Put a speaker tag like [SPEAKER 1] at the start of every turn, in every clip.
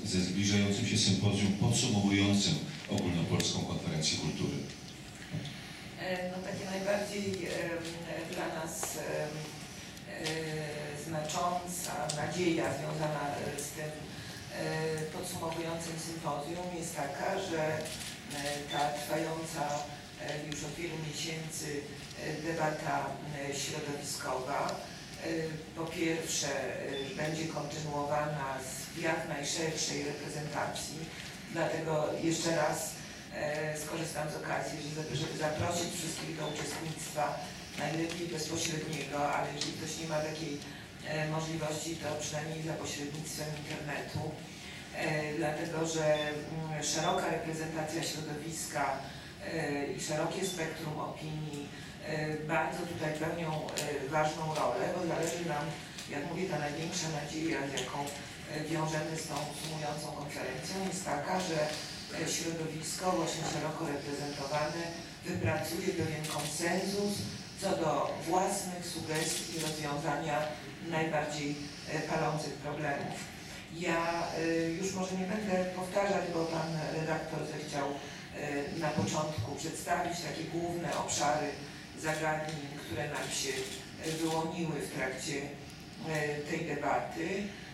[SPEAKER 1] ze zbliżającym się sympozjum podsumowującym Ogólnopolską Konferencję Kultury?
[SPEAKER 2] No takie najbardziej dla nas znacząca nadzieja związana z tym podsumowującym sympozjum jest taka, że ta trwająca już od wielu miesięcy debata środowiskowa po pierwsze będzie kontynuowana w jak najszerszej reprezentacji, dlatego jeszcze raz skorzystam z okazji, żeby zaprosić wszystkich do uczestnictwa, najlepiej bezpośredniego, ale jeżeli ktoś nie ma takiej możliwości, to przynajmniej za pośrednictwem internetu, dlatego że szeroka reprezentacja środowiska i szerokie spektrum opinii bardzo tutaj pełnią ważną rolę, bo zależy nam, jak mówię, ta największa nadzieja, z jaką wiążemy z tą sumującą konferencją, jest taka, że środowisko właśnie szeroko reprezentowane wypracuje pewien konsensus co do własnych sugestii rozwiązania najbardziej palących problemów. Ja już może nie będę powtarzać, bo pan redaktor zechciał na początku przedstawić takie główne obszary zagadnień, które nam się wyłoniły w trakcie tej debaty.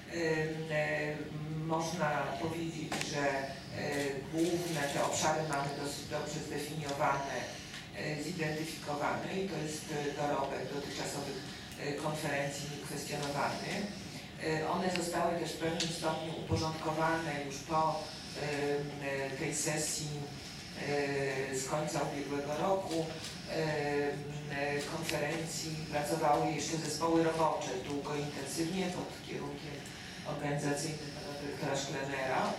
[SPEAKER 2] Można powiedzieć, że główne te obszary mamy dosyć dobrze zdefiniowane, zidentyfikowane i to jest dorobek dotychczasowych konferencji niekwestionowany. One zostały też w pewnym stopniu uporządkowane już po tej sesji z końca ubiegłego roku konferencji. Pracowały jeszcze zespoły robocze długo i intensywnie pod kierunkiem organizacyjnym pana dyrektora Szklenera,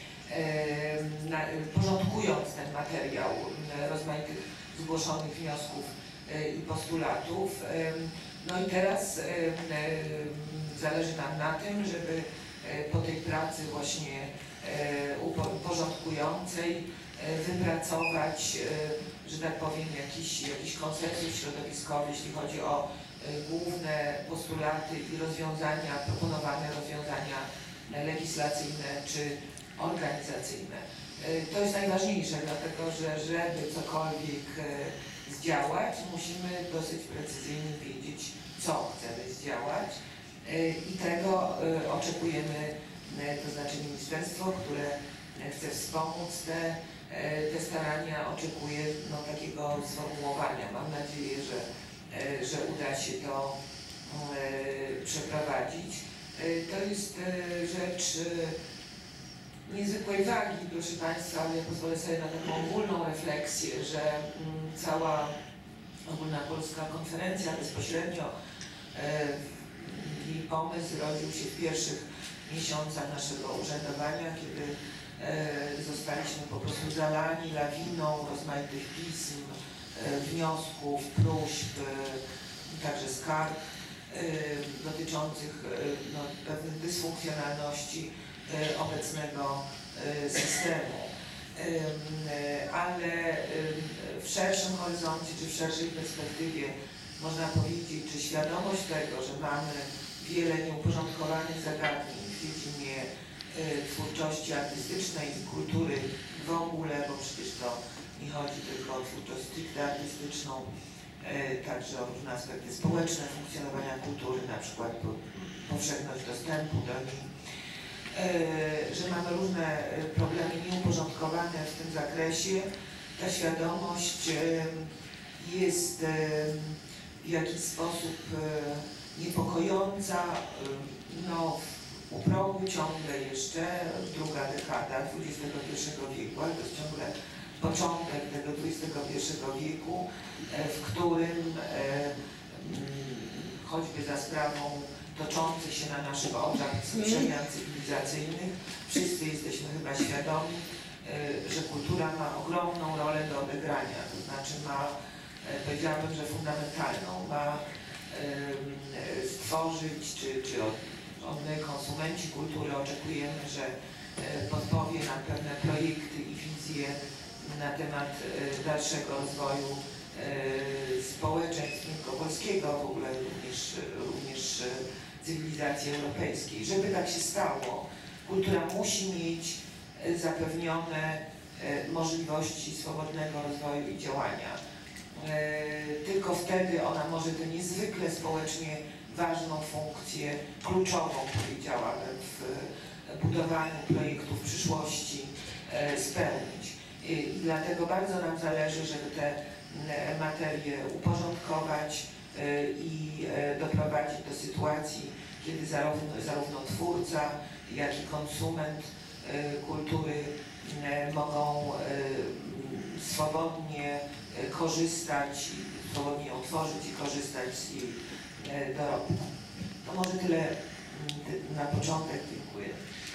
[SPEAKER 2] porządkując ten materiał rozmaitych zgłoszonych wniosków i postulatów. No i teraz zależy nam na tym, żeby po tej pracy właśnie porządkującej wypracować, że tak powiem, jakiś konsensus środowiskowy, jeśli chodzi o główne postulaty i rozwiązania, proponowane rozwiązania legislacyjne czy organizacyjne. To jest najważniejsze, dlatego że żeby cokolwiek zdziałać, musimy dosyć precyzyjnie wiedzieć, co chcemy zdziałać i tego oczekujemy, to znaczy ministerstwo, które chce wspomóc te starania, oczekuje takiego sformułowania. Mam nadzieję, że uda się to przeprowadzić. To jest rzecz niezwykłej wagi, proszę Państwa, ale ja pozwolę sobie na taką ogólną refleksję, że cała Ogólnopolska Konferencja bezpośrednio jej pomysł rodził się w pierwszych miesiącach naszego urzędowania, kiedy zostaliśmy po prostu zalani lawiną rozmaitych pism, wniosków, próśb, także skarg dotyczących pewnych dysfunkcjonalności obecnego systemu. Ale w szerszym horyzoncie, czy w szerszej perspektywie można powiedzieć, czy świadomość tego, że mamy wiele nieuporządkowanych zagadnień w dziedzinie twórczości artystycznej i kultury w ogóle, bo przecież to nie chodzi tylko o twórczość stricte artystyczną, także o różne aspekty społeczne funkcjonowania kultury, na przykład powszechność dostępu do niej, że mamy różne problemy nieuporządkowane w tym zakresie. Ta świadomość jest w jakiś sposób niepokojąca, u progu ciągle jeszcze druga dekada XXI wieku, ale to jest ciągle początek tego XXI wieku, w którym choćby za sprawą toczących się na naszych oczach przemian cywilizacyjnych, wszyscy jesteśmy chyba świadomi, że kultura ma ogromną rolę do odegrania, to znaczy ma, powiedziałabym, że fundamentalną, ma stworzyć, czy my, konsumenci kultury, oczekujemy, że podpowie nam pewne projekty i wizje na temat dalszego rozwoju społeczeństw, nie tylko polskiego, w ogóle również cywilizacji europejskiej. Żeby tak się stało, kultura musi mieć zapewnione możliwości swobodnego rozwoju i działania. Tylko wtedy ona może tę niezwykle społecznie ważną funkcję, kluczową, powiedziałabym, w budowaniu projektów przyszłości spełnić. I dlatego bardzo nam zależy, żeby te materie uporządkować i doprowadzić do sytuacji, kiedy zarówno twórca, jak i konsument kultury mogą swobodnie korzystać, swobodnie ją tworzyć i korzystać z jej dorobku. To może tyle na początek. Dziękuję.